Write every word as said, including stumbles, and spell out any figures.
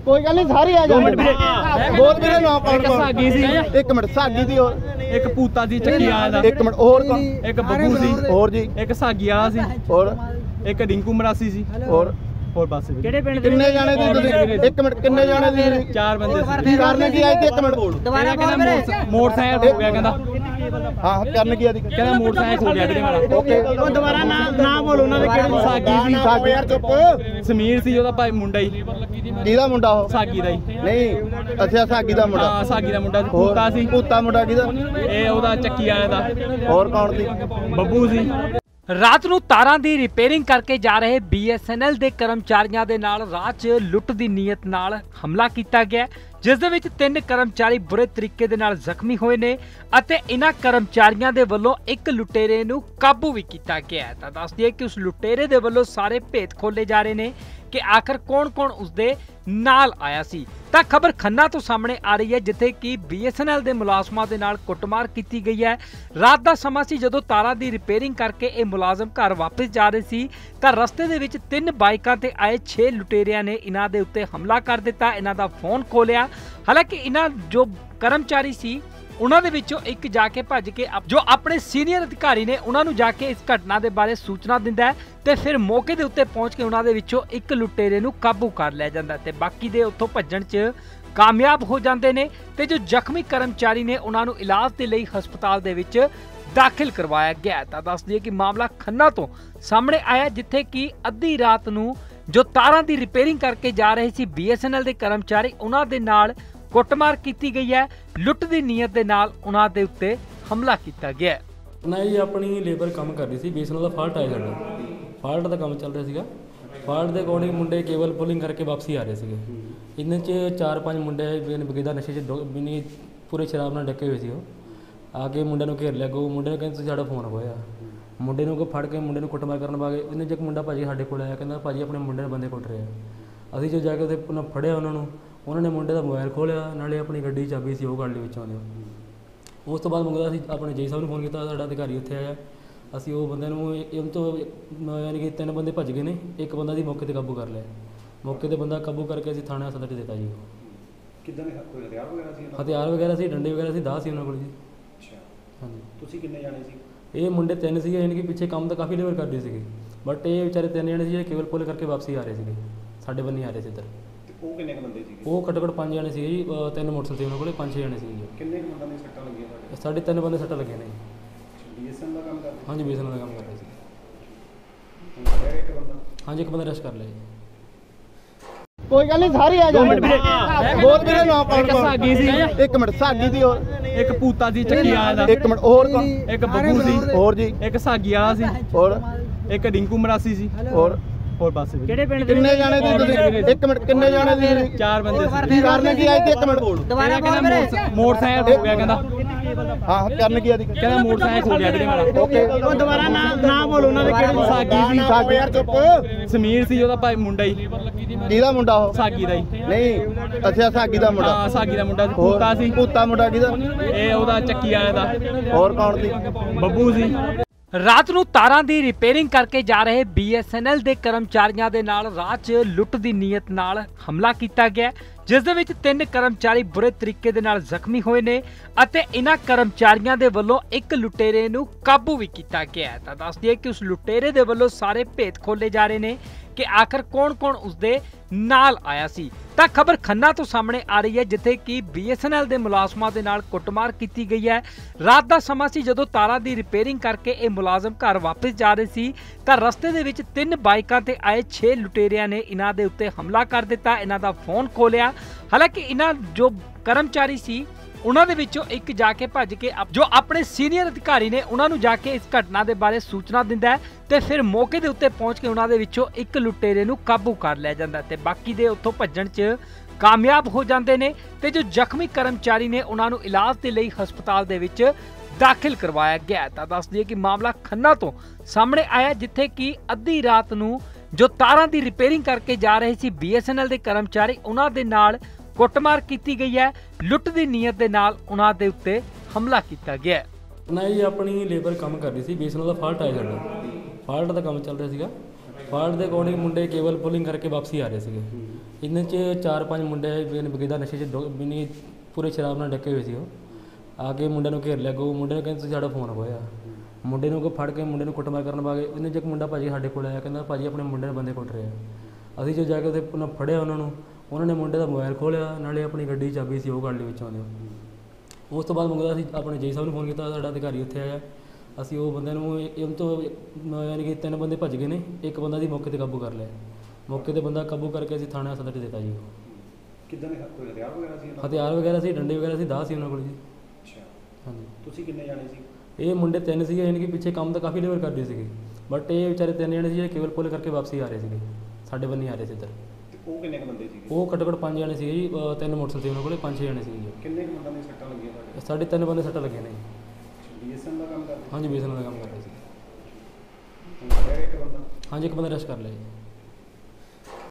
कोई गल नहीं सारी आ जाओ बोल मेरे नाम कौन कौन सागी सी एक मिनट सागी दी और एक पूता सी चक्की वाला दा एक मिनट और कौन एक बब्बू सी और जी एक सागी वाला सी और एक रिंकू मरासी सी और और बस ਕਿਹੜੇ ਪਿੰਡ ਦੇ ਕਿੰਨੇ ਜਾਣੇ ਦੀ ਤੁਸੀਂ ਇੱਕ ਮਿੰਟ ਕਿੰਨੇ ਜਾਣੇ ਦੀ ਚਾਰ ਬੰਦੇ ਕੀ ਕਰਨੇ ਕੀ ਆਏ ਤੇ ਇੱਕ ਮਿੰਟ ਦੁਬਾਰਾ ਬੋਲ ਮੇਰੇ ਮੋਟਰਸਾਈਕਲ ਹੋ ਗਿਆ ਕਹਿੰਦਾ ਹਾਂ ਕਰਨ ਕੀ ਆਦੀ ਕਹਿੰਦਾ ਮੋਟਰਸਾਈਕਲ ਹੋ ਗਿਆ ਵੀਰੇ ਮੇਰਾ ਓਕੇ ਉਹ ਦੁਬਾਰਾ ਨਾ ਨਾ ਬੋਲ ਉਹਨਾਂ ਦੇ ਕਿਹੜੇ ਸਾਗੀ ਸੀ ਸਾਗੀ ਯਾਰ ਚੁੱਪ ਸਮੀਰ ਸੀ ਉਹਦਾ ਭਾਈ ਮੁੰਡਾ ਹੀ ਕਿਹਦਾ ਮੁੰਡਾ ਉਹ ਸਾਗੀ ਦਾ ਹੀ ਨਹੀਂ ਅੱਛਾ ਸਾਗੀ ਦਾ ਮੁੰਡਾ ਹਾਂ ਸਾਗੀ ਦਾ ਮੁੰਡਾ ਪੂਤਾ ਸੀ ਪੂਤਾ ਮੁੰਡਾ ਕਿਹਦਾ ਇਹ ਉਹਦਾ ਚੱਕੀ ਵਾਲੇ ਦਾ ਹੋਰ ਕੌਣ ਸੀ ਬੱਬੂ ਸੀ। ਰਾਤ ਨੂੰ ਤਾਰਾਂ ਦੀ ਰਿਪੇਅਰਿੰਗ ਕਰਕੇ ਜਾ ਰਹੇ ਬੀ ਐਸ ਐਨ ਐਲ ਦੇ ਕਰਮਚਾਰੀਆਂ ਦੇ ਨਾਲ ਰਾਹ 'ਚ ਲੁੱਟ ਦੀ ਨੀਅਤ ਨਾਲ ਹਮਲਾ ਕੀਤਾ ਗਿਆ, ਜਿਸ ਦੇ ਵਿੱਚ ਤਿੰਨ ਕਰਮਚਾਰੀ ਬੁਰੇ ਤਰੀਕੇ ਦੇ ਨਾਲ ਜ਼ਖਮੀ ਹੋਏ ਨੇ ਅਤੇ ਇਹਨਾਂ ਕਰਮਚਾਰੀਆਂ ਦੇ ਵੱਲੋਂ ਇੱਕ ਲੁਟੇਰੇ ਨੂੰ ਕਾਬੂ ਵੀ ਕੀਤਾ ਗਿਆ ਹੈ। ਤਾਂ ਦੱਸ ਦਈਏ ਕਿ ਉਸ ਲੁਟੇਰੇ ਦੇ ਵੱਲੋਂ ਸਾਰੇ ਭੇਤ ਖੋਲੇ ਜਾ ਰਹੇ ਨੇ ਕਿ ਆਖਰ ਕੌਣ-ਕੌਣ ਉਸਦੇ ਨਾਲ ਆਇਆ ਸੀ। ਤਾਂ ਖਬਰ ਖੰਨਾ ਤੋਂ ਸਾਹਮਣੇ ਆ ਰਹੀ ਹੈ, ਜਿੱਥੇ ਕਿ ਬੀ ਐਸ ਐਨ ਐਲ ਦੇ ਮੁਲਾਜ਼ਮਾਂ ਦੇ ਨਾਲ ਕੁੱਟਮਾਰ ਕੀਤੀ ਗਈ ਹੈ। ਰਾਤ ਦਾ ਸਮਾਂ ਸੀ ਜਦੋਂ ਤਾਰਾਂ ਦੀ ਰਿਪੇਅਰਿੰਗ ਕਰਕੇ ਇਹ ਮੁਲਾਜ਼ਮ ਘਰ ਵਾਪਸ ਜਾ ਰਹੇ ਸੀ ਤਾਂ ਰਸਤੇ ਦੇ ਵਿੱਚ ਤਿੰਨ ਬਾਈਕਾਂ ਤੇ ਆਏ ਛੇ ਲੁਟੇਰਿਆਂ ਨੇ ਇਹਨਾਂ ਦੇ ਉੱਤੇ ਹਮਲਾ ਕਰ ਦਿੱਤਾ, ਇਹਨਾਂ ਦਾ ਫੋਨ ਖੋਲਿਆ। ਹਾਲਾਂਕਿ ਇਹਨਾਂ ਜੋ ਕਰਮਚਾਰੀ ਸੀ ਉਹਨਾਂ ਦੇ ਵਿੱਚੋਂ ਇੱਕ ਜਾ ਕੇ ਭੱਜ ਕੇ ਜੋ ਆਪਣੇ ਸੀਨੀਅਰ ਅਧਿਕਾਰੀ ਨੇ ਉਹਨਾਂ ਨੂੰ ਜਾ ਕੇ ਇਸ ਘਟਨਾ ਦੇ ਬਾਰੇ ਸੂਚਨਾ ਦਿੰਦਾ ਹੈ ਤੇ ਫਿਰ ਮੌਕੇ ਦੇ ਉੱਤੇ ਪਹੁੰਚ ਕੇ ਉਹਨਾਂ ਦੇ ਵਿੱਚੋਂ ਇੱਕ ਲੁਟੇਰੇ ਨੂੰ ਕਾਬੂ ਕਰ ਲਿਆ ਜਾਂਦਾ ਤੇ ਬਾਕੀ ਦੇ ਉੱਥੋਂ ਭੱਜਣ 'ਚ ਕਾਮਯਾਬ ਹੋ ਜਾਂਦੇ ਨੇ ਤੇ ਜੋ ਜ਼ਖਮੀ ਕਰਮਚਾਰੀ ਨੇ ਉਹਨਾਂ ਨੂੰ ਇਲਾਜ ਦੇ ਲਈ ਹਸਪਤਾਲ ਦੇ ਵਿੱਚ ਦਾਖਲ ਕਰਵਾਇਆ ਗਿਆ। ਤਾਂ ਦੱਸ ਦਈਏ ਕਿ ਮਾਮਲਾ ਖੰਨਾ ਤੋਂ ਸਾਹਮਣੇ ਆਇਆ, ਜਿੱਥੇ ਕਿ ਅੱਧੀ ਰਾਤ ਨੂੰ ਜੋ ਤਾਰਾਂ ਦੀ ਰਿਪੇਅਰਿੰਗ ਕਰਕੇ ਜਾ ਰਹੇ ਸੀ ਬੀ ਐਸ ਐਨ ਐਲ ਦੇ ਕਰਮਚਾਰੀ, ਉਹਨਾਂ ਦੇ ਨਾਲ ਕੁੱਟਮਾਰ ਕੀਤੀ ਗਈ ਹੈ। ਲੁੱਟ ਦੀ ਨੀਅਤ ਦੇ ਨਾਲ ਉਹਨਾਂ ਦੇ ਉੱਤੇ ਹਮਲਾ ਕੀਤਾ ਗਿਆ। ਨਾ ਜੀ ਆਪਣੀ ਲੇਬਰ ਕੰਮ ਕਰ ਰਹੀ ਸੀ, ਬੀ ਐਸ ਐਨ ਐਲ ਦਾ ਫਾਲਟ ਆਇਆ ਸਾਡਾ, ਫਾਲਟ ਦਾ ਕੰਮ ਚੱਲ ਰਿਹਾ ਸੀਗਾ। ਫਾਲਟ ਦੇ ਅਕੋਰਡਿੰਗ ਮੁੰਡੇ ਕੇਬਲ ਪੁਲਿੰਗ ਕਰਕੇ ਵਾਪਸੀ ਆ ਰਹੇ ਸੀਗੇ। ਇਹਨਾਂ 'ਚ ਚਾਰ ਪੰਜ ਮੁੰਡੇ ਬਗੈਦਾ ਨਸ਼ੇ 'ਚ ਬਿਨੀ ਪੂਰੇ ਸ਼ਰਾਬ ਨਾਲ ਡੱਕੇ ਹੋਏ ਸੀ। ਉਹ ਆ ਕੇ ਮੁੰਡਿਆਂ ਨੂੰ ਘੇਰ ਲਿਆ, ਗੋ ਮੁੰਡੇ ਨੂੰ ਕਹਿੰਦੇ ਤੁਸੀਂ ਸਾਡਾ ਫੋਨ ਖੋਇਆ। ਮੁੰਡੇ ਨੂੰ ਕੋ ਫੜ ਕੇ ਮੁੰਡੇ ਨੂੰ ਕੁੱਟਮਾਰ ਕਰਨ ਪਾ ਗਏ। ਉਹਨੇ ਜੇ ਇੱਕ ਮੁੰਡਾ ਭਾਜੀ ਸਾਡੇ ਕੋਲ ਆਇਆ, ਕਹਿੰਦਾ ਭਾਜੀ ਆਪਣੇ ਮੁੰਡੇ ਦੇ ਬੰਦੇ ਕੁੱਟ ਰਹੇ ਆ। ਅਸੀਂ ਜੋ ਜਾ ਕੇ ਉੱਥੇ ਉਹਨਾਂ ਫੜਿਆ ਉਹਨਾਂ ਨੂੰ, ਉਹਨਾਂ ਨੇ ਮੁੰਡੇ ਦਾ ਮੋਬਾਈਲ ਖੋਲਿਆ, ਨਾਲੇ ਆਪਣੀ ਗੱਡੀ ਦੀ ਚਾਬੀ ਸੀ ਉਹ ਕੱਢ ਲਈ ਵਿੱਚੋਂ ਦੇ। ਉਸ ਤੋਂ ਬਾਅਦ ਮੰਗਦਾ ਅਸੀਂ ਆਪਣੇ ਜੇਈ ਸਾਹਿਬ ਨੂੰ ਫੋਨ ਕੀਤਾ, ਸਾਡਾ ਅਧਿਕਾਰੀ ਉੱਥੇ ਆਇਆ। ਅਸੀਂ ਉਹ ਬੰਦੇ ਨੂੰ ਇਹ ਤੋਂ ਯਾਨੀ ਕਿ ਤਿੰਨ ਬੰਦੇ ਭੱਜ ਗਏ ਨੇ, ਇੱਕ ਬੰਦਾ ਦੀ ਮੌਕੇ 'ਤੇ ਕਾਬੂ ਕਰ ਲਿਆ। ਮੌਕੇ 'ਤੇ ਬੰਦਾ ਕਾਬੂ ਕਰਕੇ ਅਸੀਂ ਥਾਣੇ ਸਦਰ 'ਚ ਦਿੱਤਾ ਜੀ। ਕਿੱਦਾਂ ਦੇ ਕੋਈ ਹਥਿਆਰ ਵਗੈਰਾ ਸੀ? ਹਥਿਆਰ ਵਗੈਰਾ ਸੀ, ਡੰਡੇ ਵਗੈਰਾ ਸੀ, ਦਾਅ ਸੀ ਉਹਨਾਂ ਕੋਲ ਜੀ। ਅੱਛਾ, ਹਾਂਜੀ। ਤੁਸੀਂ ਕਿੰਨੇ ਜਾਣੇ ਸੀ? ਇਹ ਮੁੰਡੇ ਤਿੰਨ ਸੀਗੇ, ਯਾਨੀ ਕਿ ਪਿੱਛੇ ਕੰਮ ਤਾਂ ਕਾਫੀ ਲੇਬਰ ਕਰਦੇ ਸੀਗੇ, ਬਟ ਇਹ ਵਿਚਾਰੇ ਤਿੰਨ ਜਣੇ ਸੀ ਜਿਹੜੇ ਕੇਵਲ ਪੁੱਲ ਕਰਕੇ ਵਾਪਸੀ ਆ ਰਹੇ ਸੀਗੇ, ਸਾਡੇ ਬੰਨੀ ਆ ਰਹੇ ਸੀ ਇੱਧਰ। ਉਹ ਕਿੰਨੇ ਕੁ ਬੰਦੇ ਸੀਗੇ? ਉਹ ਘੱਟੋ ਘੱਟ ਪੰਜ ਜਣੇ ਸੀਗੇ ਜੀ, ਤਿੰਨ ਮੋਟਰਸਾਈਕਲ ਸੀ ਉਹਨਾਂ ਕੋਲ, ਪੰਜ ਛੇ ਜਣੇ ਸੀਗੇ ਜੀ। ਕਿੰਨੇ ਕੁ ਬੰਦਿਆਂ ਨੇ ਸੱਟਾਂ ਲੱਗੀਆਂ ਤੁਹਾਡੇ? ਸਾਡੇ ਤਿੰਨ ਬੰਦੇ ਸੱਟਾਂ ਲੱਗੀਆਂ ਨੇ। ਬੀ ਐਸ ਐਨ ਦਾ ਕੰਮ ਕਰਦੇ? ਹਾਂਜੀ, ਬੀ ਐਸ ਐਨ ਦਾ ਕੰਮ ਕਰ ਰਹੇ ਸੀ। ਫਿਰ ਇੱਕ ਬੰਦਾ? ਹਾਂਜੀ, ਇੱਕ ਬੰਦਾ ਅਰੈਸਟ ਕਰ ਲਿਆ ਜੀ। ਕੋਈ ਗੱਲ ਨਹੀਂ ਸਾਰੀ ਆ ਜਾਓ ਬੋਲ ਮੇਰੇ ਨਾਮ ਕੌਣ ਕੌਣ ਸਾਗੀ ਸੀ ਇੱਕ ਮਿੰਟ ਸਾਗੀ ਦੀ ਹੋਰ ਇੱਕ ਪੂਤਾ ਸੀ ਚੱਕੀ ਵਾਲਾ ਦਾ ਇੱਕ ਮਿੰਟ ਹੋਰ ਕੌਣ ਇੱਕ ਬੱਬੂ ਸੀ ਹੋਰ ਜੀ ਇੱਕ ਸਾਗੀ ਵਾਲਾ ਸੀ ਹੋਰ ਇੱਕ ਰਿੰਕੂ ਮਰਾਸੀ ਸੀ ਹੋਰ ਹੋਰ ਬਸ ਕਿਹੜੇ ਪਿੰਡ ਦੇ ਕਿੰਨੇ ਜਾਣੇ ਦੀ ਤੁਸੀਂ ਇੱਕ ਮਿੰਟ ਕਿੰਨੇ ਜਾਣੇ ਦੀ ਚਾਰ ਬੰਦੇ ਕੀ ਕਰਨੇ ਕੀ ਆਏ ਤੇ ਇੱਕ ਮਿੰਟ ਦੁਬਾਰਾ ਬੋਲ ਮੇਰੇ ਮੋਟਰਸਾਈਕਲ ਹੋ ਗਿਆ ਕਹਿੰਦਾ ਹਾਂ ਕਰਨ ਕੀ ਆਦੀ ਕਹਿੰਦਾ ਮੋਟਰਸਾਈਕਲ ਹੋ ਗਿਆ ਵੀਰੇ ਮੇਰਾ ਓਕੇ ਉਹ ਦੁਬਾਰਾ ਨਾ ਨਾ ਬੋਲ ਉਹਨਾਂ ਦੇ ਕਿਹੜੇ ਸਾਗੀ ਸੀ ਸਾਗੀ ਯਾਰ ਚੁੱਪ ਸਮੀਰ ਸੀ ਉਹਦਾ ਭਾਈ ਮੁੰਡਾ ਹੀ ਕਿਹਦਾ ਮੁੰਡਾ ਉਹ ਸਾਗੀ ਦਾ ਹੀ ਨਹੀਂ ਅੱਛਾ ਸਾਗੀ ਦਾ ਮੁੰਡਾ ਹਾਂ ਸਾਗੀ ਦਾ ਮੁੰਡਾ ਪੂਤਾ ਸੀ ਪੂਤਾ ਮੁੰਡਾ ਕਿਹਦਾ ਇਹ ਉਹਦਾ ਚੱਕੀ ਵਾਲੇ ਦਾ ਹੋਰ ਕੌਣ ਸੀ ਬੱਬੂ ਸੀ। ਰਾਤ ਨੂੰ ਤਾਰਾਂ ਦੀ ਰਿਪੇਅਰਿੰਗ ਕਰਕੇ ਜਾ ਰਹੇ ਬੀ ਐਸ ਐਨ ਐਲ ਦੇ ਕਰਮਚਾਰੀਆਂ ਦੇ ਨਾਲ ਰਾਹ 'ਚ ਲੁੱਟ ਦੀ ਨੀਅਤ ਨਾਲ ਹਮਲਾ ਕੀਤਾ ਗਿਆ, ਜਿਸ ਦੇ ਵਿੱਚ ਤਿੰਨ ਕਰਮਚਾਰੀ ਬੁਰੇ ਤਰੀਕੇ ਦੇ ਨਾਲ ਜ਼ਖਮੀ ਹੋਏ ਨੇ ਅਤੇ ਇਹਨਾਂ ਕਰਮਚਾਰੀਆਂ ਦੇ ਵੱਲੋਂ ਇੱਕ ਲੁਟੇਰੇ ਨੂੰ ਕਾਬੂ ਵੀ ਕੀਤਾ ਗਿਆ। ਤਾਂ ਦੱਸ ਦਈਏ ਕਿ ਉਸ ਲੁਟੇਰੇ ਦੇ ਵੱਲੋਂ ਸਾਰੇ ਭੇਤ ਖੋਲੇ ਜਾ ਰਹੇ ਨੇ ਕਿ ਆਖਰ ਕੌਣ-ਕੌਣ ਉਸਦੇ ਨਾਲ ਆਇਆ ਸੀ। ਤਾਂ ਖਬਰ ਖੰਨਾ ਤੋਂ ਸਾਹਮਣੇ ਆ ਰਹੀ ਹੈ, ਜਿੱਥੇ ਕਿ ਬੀ ਐਸ ਐਨ ਐਲ ਦੇ ਮੁਲਾਜ਼ਮਾਂ ਦੇ ਨਾਲ ਕੁੱਟਮਾਰ ਕੀਤੀ ਗਈ ਹੈ। ਰਾਤ ਦਾ ਸਮਾਂ ਸੀ ਜਦੋਂ ਤਾਰਾਂ ਦੀ ਰਿਪੇਅਰਿੰਗ ਕਰਕੇ ਇਹ ਮੁਲਾਜ਼ਮ ਘਰ ਵਾਪਸ ਜਾ ਰਹੇ ਸੀ ਤਾਂ ਰਸਤੇ ਦੇ ਵਿੱਚ ਤਿੰਨ ਬਾਈਕਾਂ ਤੇ ਆਏ ਛੇ ਲੁਟੇਰਿਆਂ ਨੇ ਇਹਨਾਂ ਦੇ ਉੱਤੇ ਹਮਲਾ ਕਰ ਦਿੱਤਾ, ਇਹਨਾਂ ਦਾ ਫੋਨ ਖੋਲਿਆ। ਹਾਲਾਂਕਿ ਇਹਨਾਂ ਜੋ ਕਰਮਚਾਰੀ ਸੀ ਉਹਨਾਂ ਦੇ ਵਿੱਚੋਂ ਇੱਕ ਜਾ ਕੇ ਭੱਜ ਕੇ ਜੋ ਆਪਣੇ ਸੀਨੀਅਰ ਅਧਿਕਾਰੀ ਨੇ ਉਹਨਾਂ ਨੂੰ ਜਾ ਕੇ ਇਸ ਘਟਨਾ ਦੇ ਬਾਰੇ ਸੂਚਨਾ ਦਿੰਦਾ ਹੈ ਤੇ ਫਿਰ ਮੌਕੇ ਦੇ ਉੱਤੇ ਪਹੁੰਚ ਕੇ ਉਹਨਾਂ ਦੇ ਵਿੱਚੋਂ ਇੱਕ ਲੁਟੇਰੇ ਨੂੰ ਕਾਬੂ ਕਰ ਲਿਆ ਜਾਂਦਾ ਤੇ ਬਾਕੀ ਦੇ ਉੱਥੋਂ ਭੱਜਣ 'ਚ ਕਾਮਯਾਬ ਹੋ ਜਾਂਦੇ ਨੇ ਤੇ ਜੋ ਜ਼ਖਮੀ ਕਰਮਚਾਰੀ ਨੇ ਉਹਨਾਂ ਨੂੰ ਇਲਾਜ ਦੇ ਲਈ ਹਸਪਤਾਲ ਦੇ ਵਿੱਚ ਦਾਖਲ ਕਰਵਾਇਆ ਗਿਆ। ਤਾਂ ਦੱਸ ਦਈਏ ਕਿ ਮਾਮਲਾ ਖੰਨਾ ਤੋਂ ਸਾਹਮਣੇ ਆਇਆ, ਜਿੱਥੇ ਕਿ ਅੱਧੀ ਰਾਤ ਨੂੰ ਜੋ ਤਾਰਾਂ ਦੀ ਰਿਪੇਅਰਿੰਗ ਕਰਕੇ ਜਾ ਰਹੇ ਸੀ ਬੀ ਐਸ ਐਨ ਐਲ ਦੇ ਕਰਮਚਾਰੀ, ਉਹਨਾਂ ਦੇ ਨਾਲ ਕੁੱਟਮਾਰ ਕੀਤੀ ਗਈ ਹੈ। ਲੁੱਟ ਦੀ ਨੀਅਤ ਦੇ ਨਾਲ ਉਹਨਾਂ ਦੇ ਉੱਤੇ ਹਮਲਾ ਕੀਤਾ ਗਿਆ। ਨਾ ਜੀ ਆਪਣੀ ਲੇਬਰ ਕੰਮ ਕਰ ਰਹੀ ਸੀ, ਬੀ ਐਸ ਐਨ ਐਲ ਦਾ ਫਾਲਟ ਆਇਆ ਸਾਡਾ, ਫਾਲਟ ਦਾ ਕੰਮ ਚੱਲ ਰਿਹਾ ਸੀਗਾ। ਫਾਲਟ ਦੇ ਅਕੋਰਡਿੰਗ ਮੁੰਡੇ ਕੇਬਲ ਪੁਲਿੰਗ ਕਰਕੇ ਵਾਪਸੀ ਆ ਰਹੇ ਸੀਗੇ। ਇਹਨਾਂ 'ਚ ਚਾਰ ਪੰਜ ਮੁੰਡੇ ਬਿਨ ਬਗੀਦਾ ਨਸ਼ੇ 'ਚ ਡੁੱਬ- ਬਿਨੀ ਪੂਰੇ ਸ਼ਰਾਬ ਨਾਲ ਡੱਕੇ ਹੋਏ ਸੀ। ਉਹ ਆ ਕੇ ਮੁੰਡੇ ਨੂੰ ਘੇਰ ਲਿਆ, ਗੋ ਮੁੰਡੇ ਨੂੰ ਕਹਿੰਦੇ ਤੁਸੀਂ ਸਾਡਾ ਫੋਨ ਖੋਇਆ। ਮੁੰਡੇ ਨੂੰ ਕੋ ਫੜ ਕੇ ਮੁੰਡੇ ਨੂੰ ਕੁੱਟਮਾਰ ਕਰਨ ਪਾ ਗਏ। ਇਹਨੇ 'ਚ ਇੱਕ ਮੁੰਡਾ ਭਾਜੀ ਸਾਡੇ ਕੋਲ ਆਇਆ, ਕਹਿੰਦਾ ਭਾਜੀ ਆਪਣੇ ਮੁੰਡੇ ਨੂੰ ਬੰਦੇ ਕੁੱਟ ਰਹੇ ਆ। ਅਸੀਂ ਜੋ ਜਾ ਕੇ ਉੱਥੇ ਉਹਨਾਂ ਫੜਿਆ ਉਹਨਾਂ ਨੂੰ, ਉਹਨਾਂ ਨੇ ਮੁੰਡੇ ਦਾ ਮੋਬਾਈਲ ਖੋਲ੍ਹਿਆ, ਨਾਲੇ ਆਪਣੀ ਗੱਡੀ ਦੀ ਚਾਬੀ ਸੀ ਉਹ ਕੱਢ ਲਈ ਵਿੱਚੋਂ ਦੀ। ਉਸ ਤੋਂ ਬਾਅਦ ਮੰਗਦਾ ਅਸੀਂ ਆਪਣੇ ਜੈ ਸਾਹਿਬ ਨੂੰ ਫੋਨ ਕੀਤਾ, ਸਾਡਾ ਅਧਿਕਾਰੀ ਉੱਥੇ ਆਇਆ। ਅਸੀਂ ਉਹ ਬੰਦੇ ਨੂੰ ਇਹ ਤੋਂ ਯਾਨੀ ਕਿ ਤਿੰਨ ਬੰਦੇ ਭੱਜ ਗਏ ਨੇ, ਇੱਕ ਬੰਦਾ ਦੀ ਮੌਕੇ 'ਤੇ ਕਾਬੂ ਕਰ ਲਿਆ। ਮੌਕੇ 'ਤੇ ਬੰਦਾ ਕਾਬੂ ਕਰਕੇ ਅਸੀਂ ਥਾਣੇ ਸਦਰ 'ਚ ਦਿੱਤਾ ਜੀ। ਕਿੱਦਾਂ ਦੇ ਕੋਈ ਹਥਿਆਰ ਵਗੈਰਾ ਸੀ ਇਹਨਾਂ ਕੋਲ? ਹਥਿਆਰ ਵਗੈਰਾ ਸੀ, ਡੰਡੇ ਵਗੈਰਾ ਸੀ, ਦਾਅ ਸੀ ਉਹਨਾਂ ਕੋਲ ਜੀ। ਅੱਛਾ, ਹਾਂਜੀ। ਤੁਸੀਂ ਕਿੰਨੇ ਜਾਣੇ ਸੀ? ਇਹ ਮੁੰਡੇ ਤਿੰਨ ਸੀਗੇ, ਯਾਨੀ ਕਿ ਪਿੱਛੇ ਕੰਮ ਤਾਂ ਕਾਫੀ ਲੇਬਰ ਕਰਦੇ ਸੀਗੇ, ਬਟ ਇਹ ਵਿਚਾਰੇ ਤਿੰਨ ਜਣੇ ਸੀ ਜਿਹੜੇ ਕੇਵਲ ਪੁੱਲ ਕਰਕੇ ਵਾਪਸੀ ਆ ਰਹੇ ਸੀਗੇ, ਸਾਡੇ ਬੰਨੀ ਆ ਰਹੇ ਸੀ ਇੱਧਰ। ਤੇ ਉਹ ਕਿੰਨੇ ਕੁ ਬੰਦੇ ਸੀਗੇ? ਉਹ ਘੱਟੋ ਘੱਟ ਪੰਜ ਜਣੇ ਸੀਗੇ ਜੀ, ਅ, ਤਿੰਨ ਮੋਟਰਸਾਈਕਲ ਸੀ ਉਹਨਾਂ ਕੋਲੇ, ਪੰਜ ਛੇ ਜਣੇ ਸੀਗੇ ਜੀ। ਕਿੰਨੇ ਕੁ ਬੰਦਾਂ ਦੀਆਂ ਸੱਟਾਂ ਲੱਗੀਆਂ ਤੁਹਾਡੇ? ਸਾਡੇ ਤਿੰਨ ਬੰਦੇ ਸੱਟਾਂ ਲੱਗੀਆਂ ਨੇ। ਬੀਐਸਐਨ ਦਾ ਕੰਮ ਕਰਦੇ? ਹਾਂਜੀ, ਬੀਐਸਐਨਐਲ ਦਾ ਕੰਮ ਕਰ ਰਹੇ ਸੀ। ਹੁਣ ਫੜਿਆ ਇੱਕ ਬੰਦਾ? ਹਾਂਜੀ, ਇੱਕ ਬੰਦਾ ਰੈਸਟ ਕਰ ਲਿਆ ਜੀ।